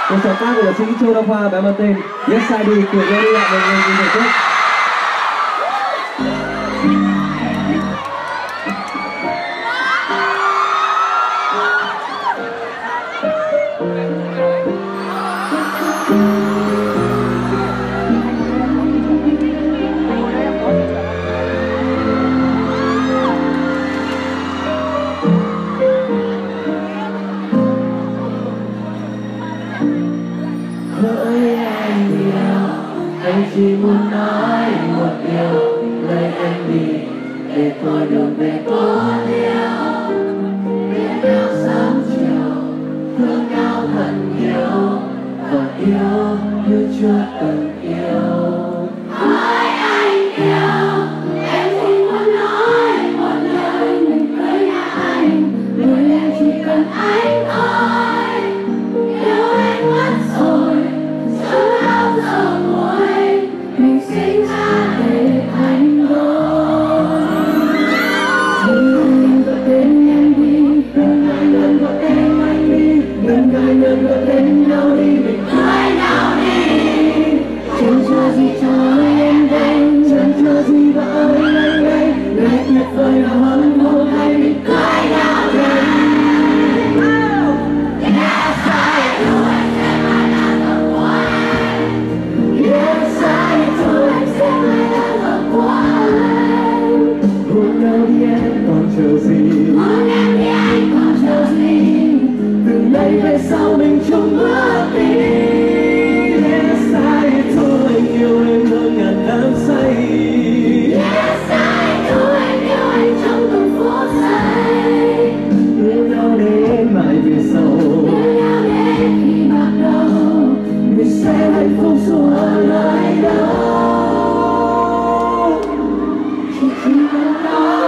Một sáng tác của nhạc sĩ Châu Đăng Khoa bài mang tên Yes I Do của Gary lại một người cùng thể hỡi anh yêu, anh chỉ muốn nói một điều, lời anh đi để tôi được về có yêu, biết nhau sớm chiều, thương nhau thật nhiều, còn yêu như chưa từng yêu. Hỡi anh yêu, em chỉ muốn nói một lời, mình cưới nhà anh, đời em chỉ cần anh thôi. Yêu anh mất rồi, giờ ngồi mình sinh ra để thành đôi. Đừng gọi tên em đi, đừng gọi tên anh đi, đừng gọi tên nhau đi, mình cưới nhau đi. Chẳng chờ gì cho em đây, chẳng chờ gì và ơi anh đây, ngày tuyệt vời là hơn hôm nay mình cưới nhau đi. Chờ gì? Hôn em đi anh còn chờ gì? Từ nay về sau mình chung bước đi. Yes I do, anh yêu em hơn ngàn đắm say. Yes I do, anh yêu anh trong từng phút giây. Yêu nhau đến mãi về sau. Yêu nhau đến khi bắt đầu. Mình sẽ hạnh phúc suốt đời đâu. Chỉ cần nói.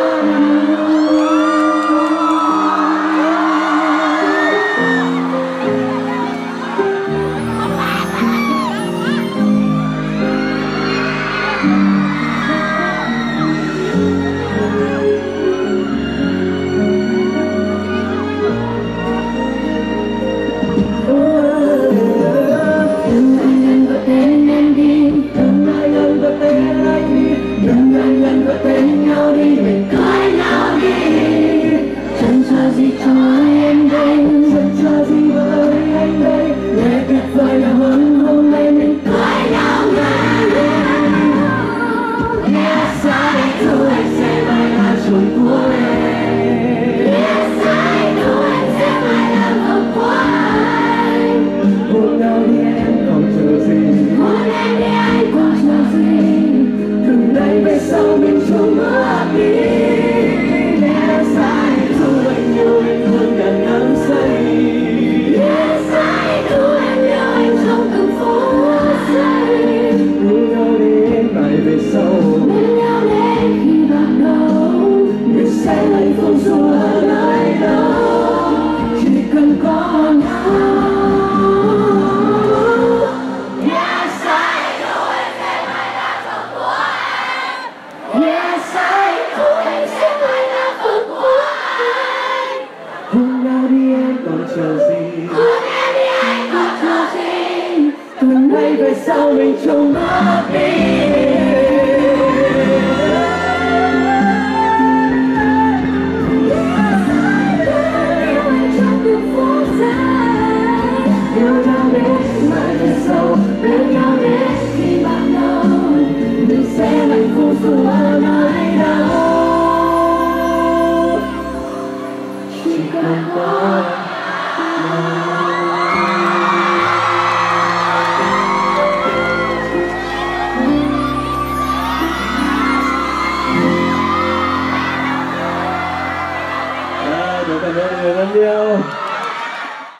Từ nay về sau mình chung bước đi. Yêu nhau đến mãi về sau, bên nhau đến khi bắt đầu, mình sẽ hạnh phúc dù ở nơi đâu. Chỉ cần có cảm ơn mọi người rất nhiều.